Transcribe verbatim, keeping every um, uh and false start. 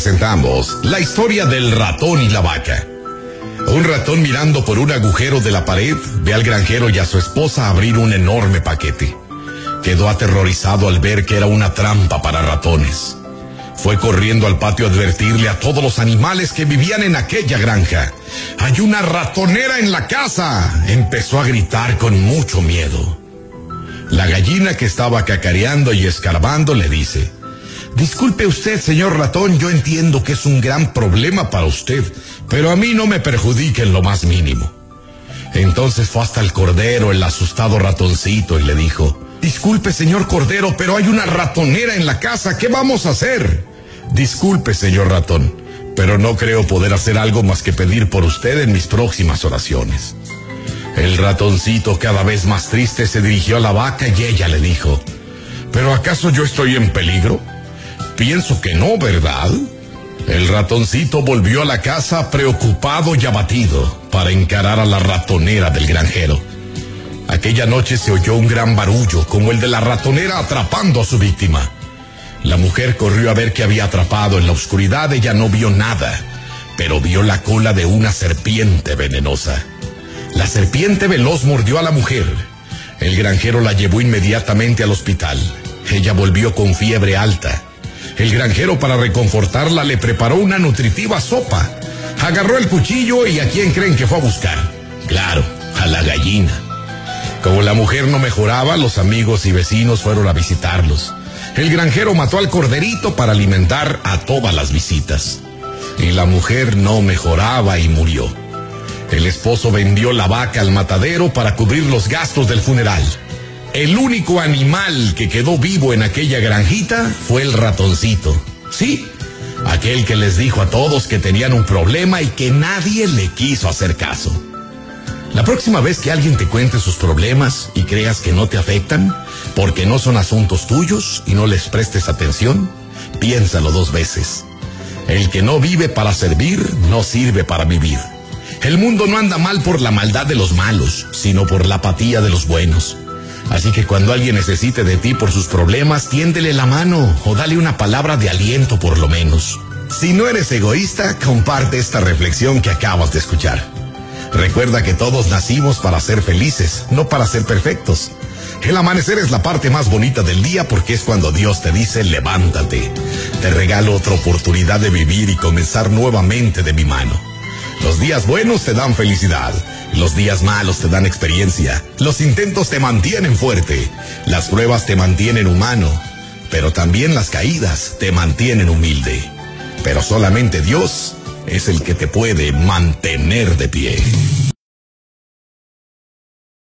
presentamos la historia del ratón y la vaca. Un ratón, mirando por un agujero de la pared, ve al granjero y a su esposa abrir un enorme paquete. Quedó aterrorizado al ver que era una trampa para ratones. Fue corriendo al patio a advertirle a todos los animales que vivían en aquella granja. ¡Hay una ratonera en la casa!, empezó a gritar con mucho miedo. La gallina, que estaba cacareando y escarbando, le dice: disculpe usted, señor ratón, yo entiendo que es un gran problema para usted, pero a mí no me perjudica en lo más mínimo. Entonces fue hasta el cordero, el asustado ratoncito, y le dijo: disculpe, señor cordero, pero hay una ratonera en la casa, ¿qué vamos a hacer? Disculpe, señor ratón, pero no creo poder hacer algo más que pedir por usted en mis próximas oraciones. El ratoncito, cada vez más triste, se dirigió a la vaca y ella le dijo: ¿pero acaso yo estoy en peligro? Pienso que no, ¿verdad? El ratoncito volvió a la casa preocupado y abatido para encarar a la ratonera del granjero. Aquella noche se oyó un gran barullo, como el de la ratonera atrapando a su víctima. La mujer corrió a ver qué había atrapado. En la oscuridad ella no vio nada, pero vio la cola de una serpiente venenosa. La serpiente veloz mordió a la mujer. El granjero la llevó inmediatamente al hospital. Ella volvió con fiebre alta. El granjero, para reconfortarla, le preparó una nutritiva sopa. Agarró el cuchillo y ¿a quién creen que fue a buscar? Claro, a la gallina. Como la mujer no mejoraba, los amigos y vecinos fueron a visitarlos. El granjero mató al corderito para alimentar a todas las visitas. Y la mujer no mejoraba y murió. El esposo vendió la vaca al matadero para cubrir los gastos del funeral. El único animal que quedó vivo en aquella granjita fue el ratoncito. Sí, aquel que les dijo a todos que tenían un problema y que nadie le quiso hacer caso. La próxima vez que alguien te cuente sus problemas y creas que no te afectan, porque no son asuntos tuyos y no les prestes atención, piénsalo dos veces. El que no vive para servir, no sirve para vivir. El mundo no anda mal por la maldad de los malos, sino por la apatía de los buenos. Así que cuando alguien necesite de ti por sus problemas, tiéndele la mano o dale una palabra de aliento por lo menos. Si no eres egoísta, comparte esta reflexión que acabas de escuchar. Recuerda que todos nacimos para ser felices, no para ser perfectos. El amanecer es la parte más bonita del día porque es cuando Dios te dice: levántate. Te regalo otra oportunidad de vivir y comenzar nuevamente de mi mano. Los días buenos te dan felicidad, los días malos te dan experiencia, los intentos te mantienen fuerte, las pruebas te mantienen humano, pero también las caídas te mantienen humilde. Pero solamente Dios es el que te puede mantener de pie.